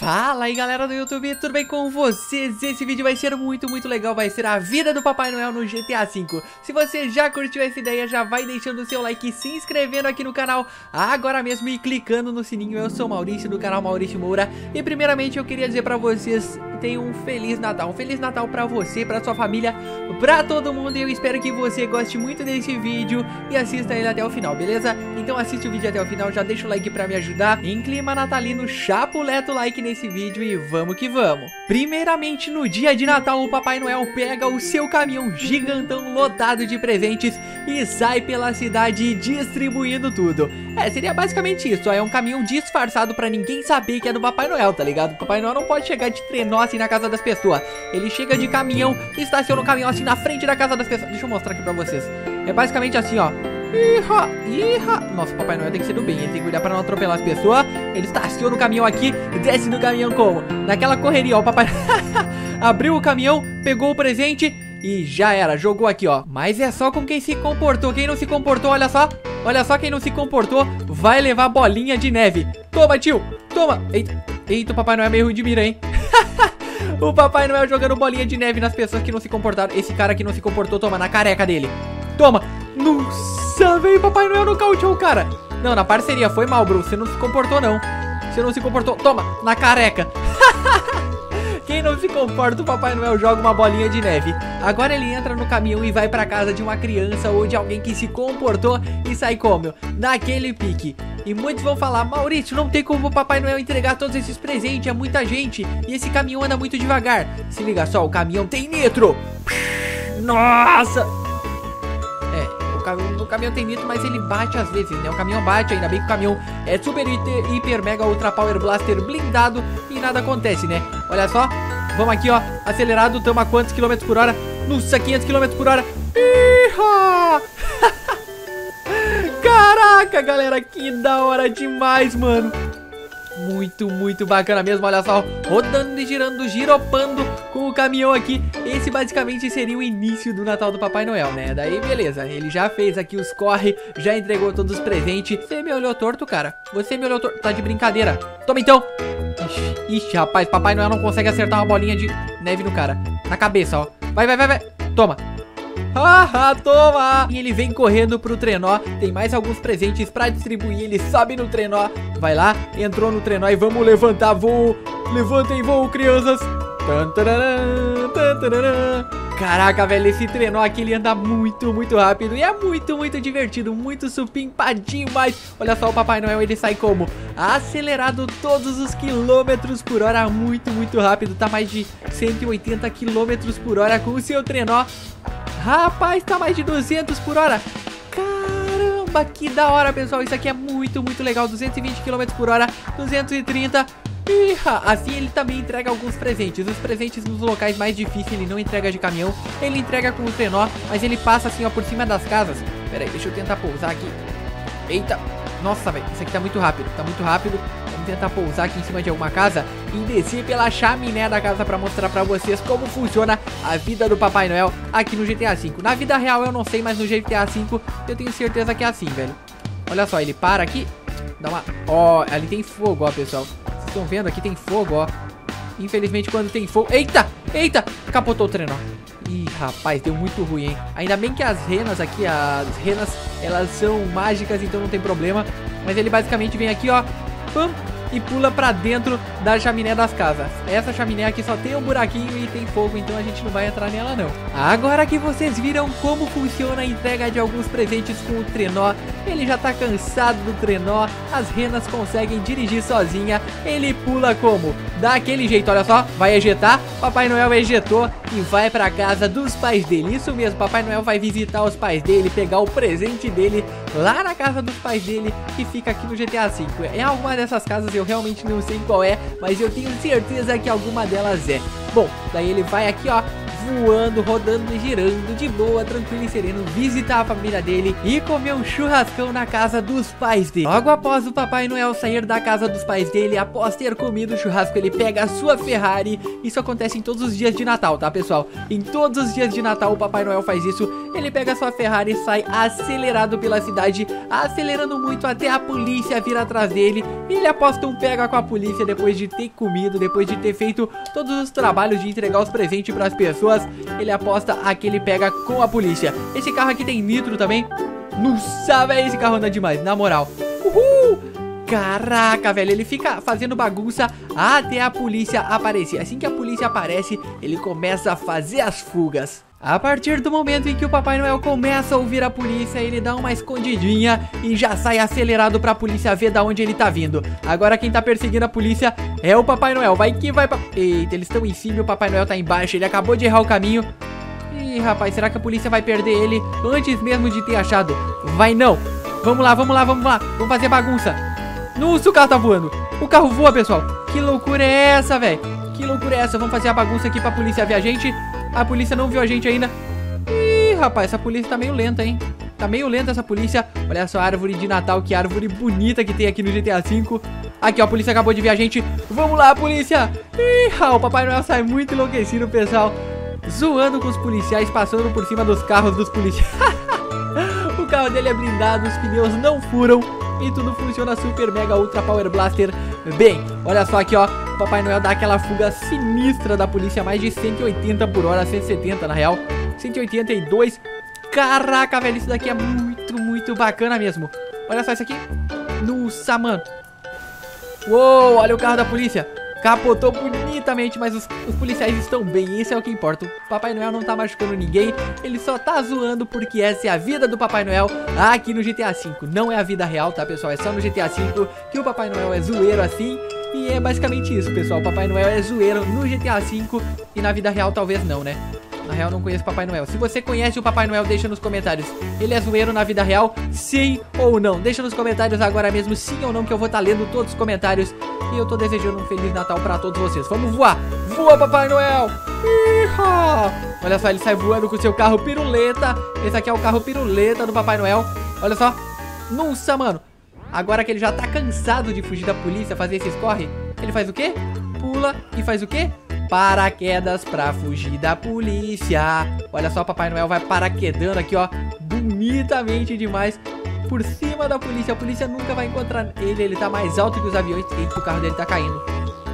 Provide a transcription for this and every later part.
Fala aí galera do YouTube, tudo bem com vocês? Esse vídeo vai ser muito legal, vai ser a vida do Papai Noel no GTA V. Se você já curtiu essa ideia, já vai deixando o seu like e se inscrevendo aqui no canal agora mesmo e clicando no sininho. Eu sou o Maurício do canal Maurício Moura e primeiramente eu queria dizer pra vocês, tenham um Feliz Natal pra você, pra sua família, pra todo mundo. E eu espero que você goste muito desse vídeo e assista ele até o final, beleza? Então assiste o vídeo até o final, já deixa o like pra me ajudar. Em clima natalino, chapuleta o like nesse vídeo e vamos que vamos. Primeiramente, no dia de Natal, o Papai Noel pega o seu caminhão gigantão lotado de presentes e sai pela cidade distribuindo tudo. Seria basicamente isso, é um caminhão disfarçado pra ninguém saber que é do Papai Noel, tá ligado? O Papai Noel não pode chegar de trenó assim na casa das pessoas. Ele chega de caminhão, estaciona o caminhão assim na frente da casa das pessoas. Deixa eu mostrar aqui pra vocês. É basicamente assim, ó. Nossa, o Papai Noel tem que ser do bem, ele tem que cuidar pra não atropelar as pessoas. Ele estaciona o caminhão aqui, desce do caminhão como? Naquela correria, ó, o Papai abriu o caminhão, pegou o presente e já era, jogou aqui, ó. Mas é só com quem se comportou, quem não se comportou, olha só. Olha só, quem não se comportou vai levar bolinha de neve. Toma, tio, toma. Eita, o Papai Noel é meio ruim de mira, hein. O Papai Noel jogando bolinha de neve nas pessoas que não se comportaram. Esse cara que não se comportou, toma, na careca dele. Toma. Nossa, veio o Papai Noel nocauteou o cara. Não, na parceria, foi mal, Bruce. Você não se comportou, não. Você não se comportou. Toma, na careca. Quem não se comporta, o Papai Noel joga uma bolinha de neve. Agora ele entra no caminhão e vai pra casa de uma criança ou de alguém que se comportou e sai como? Naquele pique. E muitos vão falar, Maurício, não tem como o Papai Noel entregar todos esses presentes, é muita gente e esse caminhão anda muito devagar. Se liga só, o caminhão tem nitro. Nossa! O caminhão tem nitro, mas ele bate às vezes, né? O caminhão bate, ainda bem que o caminhão é super, hiper, mega, ultra power blaster blindado e nada acontece, né? Olha só, vamos aqui, ó, acelerado, tamo a quantos quilômetros por hora? Nossa, 500 quilômetros por hora. Caraca, galera, que da hora demais, mano. Muito bacana mesmo, olha só, rodando e girando, giropando com o caminhão aqui. Esse basicamente seria o início do Natal do Papai Noel, né? Daí beleza, ele já fez aqui os corre, já entregou todos os presentes. Você me olhou torto, cara? Você me olhou torto, tá de brincadeira. Toma então. Ixi, rapaz, Papai Noel não consegue acertar uma bolinha de neve no cara. Na cabeça, ó. Vai. Toma. Toma! E ele vem correndo pro trenó. Tem mais alguns presentes pra distribuir. Ele sobe no trenó. Vai lá, entrou no trenó e vamos levantar voo. Levantem voo, crianças. Caraca, velho, esse trenó aqui ele anda muito rápido. E é muito divertido, muito supimpadinho. Mas olha só, o Papai Noel ele sai como? Acelerado todos os quilômetros por hora. Muito rápido, tá mais de 180 quilômetros por hora com o seu trenó. Rapaz, tá mais de 200 por hora. Caramba, que da hora, pessoal. Isso aqui é muito legal. 220 km por hora, 230. Assim ele também entrega alguns presentes. Os presentes nos locais mais difíceis ele não entrega de caminhão. Ele entrega com o trenó, mas ele passa assim, ó, por cima das casas. Pera aí, deixa eu tentar pousar aqui. Eita, nossa, velho, isso aqui tá muito rápido. Vamos tentar pousar aqui em cima de alguma casa e descer pela chaminé da casa pra mostrar pra vocês como funciona a vida do Papai Noel aqui no GTA V. Na vida real eu não sei, mas no GTA V eu tenho certeza que é assim, velho. Olha só, ele para aqui, dá uma... Ó, ali tem fogo, ó, pessoal. Vocês estão vendo? Aqui tem fogo, ó. Infelizmente quando tem fogo... Eita! Capotou o trenó. Ih, rapaz, deu muito ruim, hein? Ainda bem que as renas aqui, elas são mágicas, então não tem problema. Mas ele basicamente vem aqui, ó, pum, e pula pra dentro da chaminé das casas. Essa chaminé aqui só tem um buraquinho e tem fogo, então a gente não vai entrar nela não. Agora que vocês viram como funciona a entrega de alguns presentes com o trenó, ele já tá cansado do trenó, as renas conseguem dirigir sozinha, ele pula como? Daquele jeito, olha só, vai ejetar, Papai Noel ejetou e vai pra casa dos pais dele. Isso mesmo, Papai Noel vai visitar os pais dele, pegar o presente dele lá na casa dos pais dele, que fica aqui no GTA V. É alguma dessas casas, eu realmente não sei qual é, mas eu tenho certeza que alguma delas é. Bom, daí ele vai aqui, ó, voando, rodando e girando de boa, tranquilo e sereno, visitar a família dele e comer um churrascão na casa dos pais dele. Logo após o Papai Noel sair da casa dos pais dele, após ter comido o churrasco, ele pega a sua Ferrari. Isso acontece em todos os dias de Natal, tá, pessoal? Em todos os dias de Natal o Papai Noel faz isso. Ele pega a sua Ferrari e sai acelerado pela cidade, acelerando muito até a polícia vir atrás dele. Ele aposta um pega com a polícia depois de ter comido, depois de ter feito todos os trabalhos de entregar os presentes para as pessoas. Ele aposta aquele pega com a polícia. Esse carro aqui tem nitro também. Nossa, velho, esse carro anda demais, na moral. Uhul! Caraca, velho, ele fica fazendo bagunça até a polícia aparecer. Assim que a polícia aparece, ele começa a fazer as fugas. A partir do momento em que o Papai Noel começa a ouvir a polícia, ele dá uma escondidinha e já sai acelerado pra polícia ver da onde ele tá vindo. Agora quem tá perseguindo a polícia é o Papai Noel. Vai que vai pra... Eita, eles estão em cima e o Papai Noel tá embaixo. Ele acabou de errar o caminho. Ih, rapaz, será que a polícia vai perder ele antes mesmo de ter achado? Vai não. Vamos lá, vamos lá, vamos lá. Vamos fazer bagunça. Nossa, o carro tá voando. O carro voa, pessoal. Que loucura é essa, velho? Que loucura é essa? Vamos fazer a bagunça aqui pra polícia ver a gente. A polícia não viu a gente ainda. Ih, rapaz, essa polícia tá meio lenta, hein? Tá meio lenta essa polícia. Olha só a árvore de Natal, que árvore bonita que tem aqui no GTA V. Aqui, ó, a polícia acabou de ver a gente. Vamos lá, polícia. Ih, o Papai Noel sai muito enlouquecido, pessoal. Zoando com os policiais, passando por cima dos carros dos policiais. O carro dele é blindado, os pneus não furam e tudo funciona super mega ultra power blaster. Bem, olha só aqui, ó. O Papai Noel dá aquela fuga sinistra da polícia, mais de 180 por hora, 170 na real, 182. Caraca, velho, isso daqui é muito, muito bacana mesmo. Olha só isso aqui. Nossa, mano. Uou, olha o carro da polícia. Capotou bonitamente, mas os policiais estão bem, isso é o que importa. O Papai Noel não tá machucando ninguém, ele só tá zoando porque essa é a vida do Papai Noel aqui no GTA V. Não é a vida real, tá, pessoal? É só no GTA V que o Papai Noel é zoeiro assim. E é basicamente isso, pessoal. O Papai Noel é zoeiro no GTA V e na vida real talvez não, né? Na real não conheço o Papai Noel. Se você conhece o Papai Noel, deixa nos comentários. Ele é zoeiro na vida real? Sim ou não? Deixa nos comentários agora mesmo sim ou não, que eu vou estar lendo todos os comentários. E eu tô desejando um Feliz Natal pra todos vocês. Vamos voar! Voa, Papai Noel! Iha! Olha só, ele sai voando com o seu carro piruleta. Esse aqui é o carro piruleta do Papai Noel. Olha só. Nossa, mano. Agora que ele já tá cansado de fugir da polícia, fazer esses corre, ele faz o quê? Pula e faz o quê? Paraquedas pra fugir da polícia. Olha só, Papai Noel vai paraquedando aqui, ó, bonitamente demais por cima da polícia. A polícia nunca vai encontrar ele, ele tá mais alto que os aviões. Eita, o carro dele tá caindo.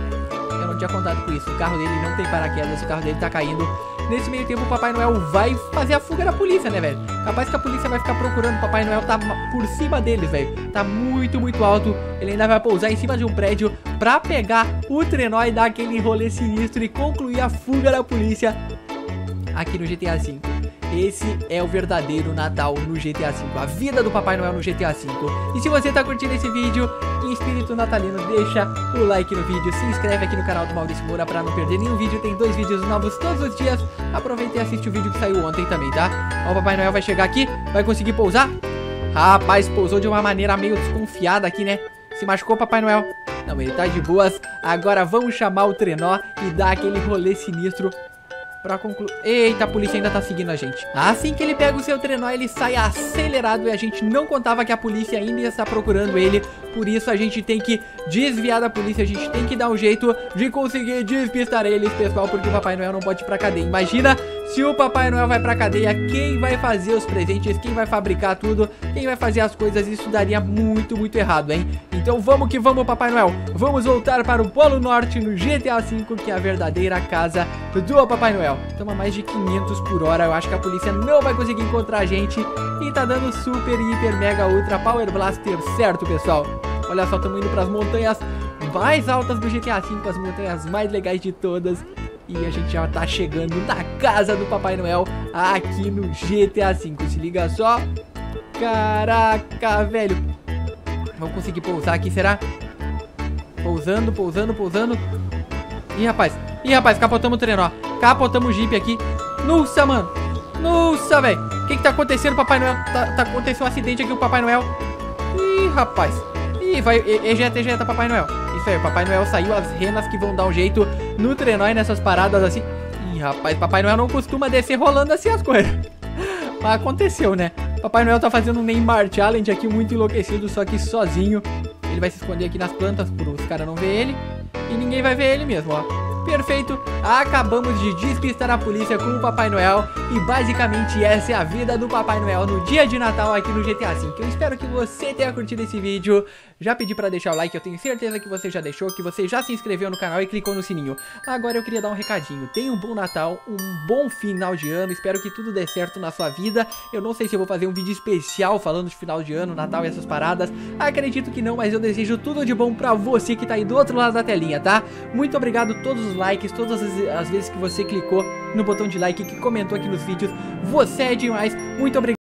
Eu não tinha contado com isso. O carro dele não tem paraquedas, o carro dele tá caindo. Nesse meio tempo o Papai Noel vai fazer a fuga da polícia, né, velho? Capaz que a polícia vai ficar procurando. O Papai Noel tá por cima deles, velho. Tá muito, muito alto. Ele ainda vai pousar em cima de um prédio pra pegar o trenó e dar aquele rolê sinistro e concluir a fuga da polícia aqui no GTA V. Esse é o verdadeiro Natal no GTA V, a vida do Papai Noel no GTA V. E se você tá curtindo esse vídeo em espírito natalino, deixa o like no vídeo, se inscreve aqui no canal do Maurício Moura pra não perder nenhum vídeo. Tem 2 vídeos novos todos os dias. Aproveita e assiste o vídeo que saiu ontem também, tá? Ó, o Papai Noel vai chegar aqui, vai conseguir pousar? Rapaz, pousou de uma maneira meio desconfiada aqui, né? Se machucou, Papai Noel? Não, ele tá de boas. Agora vamos chamar o trenó e dar aquele rolê sinistro pra concluir. Eita, a polícia ainda tá seguindo a gente. Assim que ele pega o seu trenó, ele sai acelerado e a gente não contava que a polícia ainda ia estar procurando ele. Por isso a gente tem que desviar da polícia, a gente tem que dar um jeito de conseguir despistar eles, pessoal, porque o Papai Noel não pode ir pra cadeia. Imagina se o Papai Noel vai pra cadeia, quem vai fazer os presentes, quem vai fabricar tudo, quem vai fazer as coisas, isso daria muito, muito errado, hein? Então vamos que vamos, Papai Noel. Vamos voltar para o Polo Norte no GTA V, que é a verdadeira casa do Papai Noel. Estamos a mais de 500 por hora, eu acho que a polícia não vai conseguir encontrar a gente. E tá dando super, hiper, mega, ultra power blaster certo, pessoal. Olha só, estamos indo para as montanhas mais altas do GTA V, as montanhas mais legais de todas. E a gente já tá chegando na casa do Papai Noel aqui no GTA V. Se liga só. Caraca, velho. Vamos conseguir pousar aqui, será? Pousando, pousando, pousando. Ih, rapaz, capotamos o trenó. Capotamos o Jeep aqui. Nossa, mano. Nossa, velho. O que tá acontecendo, Papai Noel? Tá acontecendo um acidente aqui com o Papai Noel. Ih, rapaz. Ih, vai. Ejeta, Papai Noel. Isso aí, o Papai Noel saiu as renas que vão dar um jeito no trenó e nessas paradas assim. Ih, rapaz, Papai Noel não costuma descer rolando assim as coisas. Mas aconteceu, né? Papai Noel tá fazendo um Neymar Challenge aqui muito enlouquecido, só que sozinho. Ele vai se esconder aqui nas plantas para os caras não ver ele. E ninguém vai ver ele mesmo, ó. Perfeito, acabamos de despistar a polícia com o Papai Noel. E basicamente essa é a vida do Papai Noel no dia de Natal aqui no GTA V. Eu espero que você tenha curtido esse vídeo. Já pedi pra deixar o like, eu tenho certeza que você já deixou, que você já se inscreveu no canal e clicou no sininho. Agora eu queria dar um recadinho. Tenha um bom Natal, um bom final de ano. Espero que tudo dê certo na sua vida. Eu não sei se eu vou fazer um vídeo especial falando de final de ano, Natal e essas paradas. Acredito que não, mas eu desejo tudo de bom pra você que tá aí do outro lado da telinha, tá? Muito obrigado a todos os likes, todas as vezes que você clicou no botão de like, que comentou aqui nos vídeos. Você é demais. Muito obrigado.